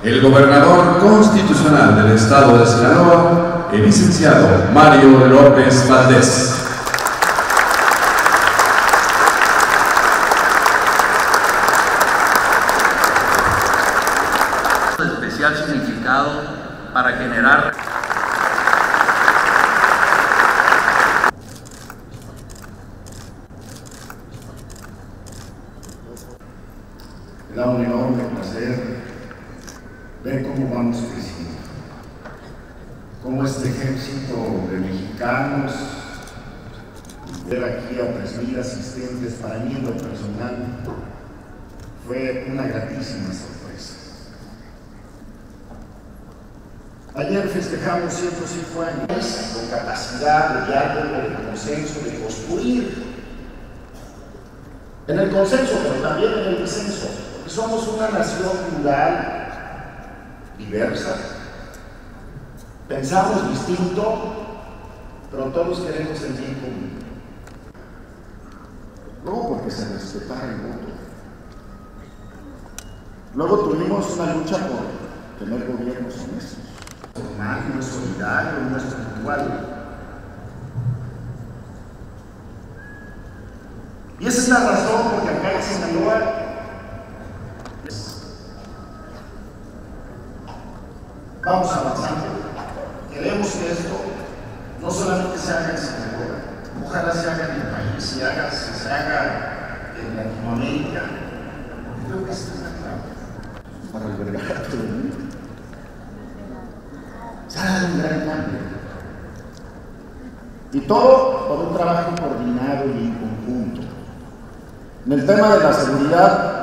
El gobernador constitucional del estado de Sinaloa, el licenciado Mario López Valdés. De especial significado para generar Me da un enorme placer ver cómo vamos creciendo, cómo este ejército de mexicanos, ver aquí a 3,000 asistentes, para mí en lo personal fue una gratísima sorpresa. Ayer festejamos 105 años con capacidad de diálogo, de consenso, de construir en el consenso, pero también en el disenso. Somos una nación plural, diversa, pensamos distinto, pero todos queremos el bien común. No porque se respetara el voto. Luego tuvimos una lucha por tener gobiernos honestos. Formal, no es solidario, no es puntual. Y esa es la razón porque acá en Sinaloa vamos avanzando. Queremos que esto no solamente se haga en Sinaloa, ojalá se haga en el país, se haga en Latinoamérica. Creo que esta es la clave para albergar a todo el mundo. Se ha dado un gran cambio. Y todo por un trabajo coordinado y en conjunto. En el tema de la seguridad,